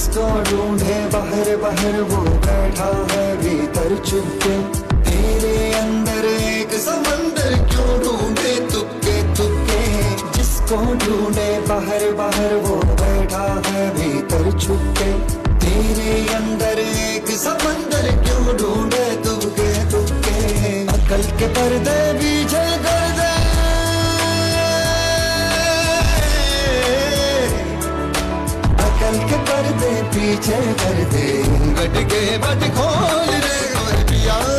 जिसको ढूंढे बाहर बाहर वो बैठा है भीतर चुपके। तेरे अंदर एक समंदर क्यों ढूंढे तुक्के तुक्के। जिसको ढूंढे बाहर बाहर वो बैठा है भीतर चुपके। तेरे अंदर एक समंदर क्यों ढूंढे तुक्के तुक्के। अकल के पर्दे पीछे कर दे, अकल के पर्दे पीछे कर दे। गट के बट खोल रे और पिया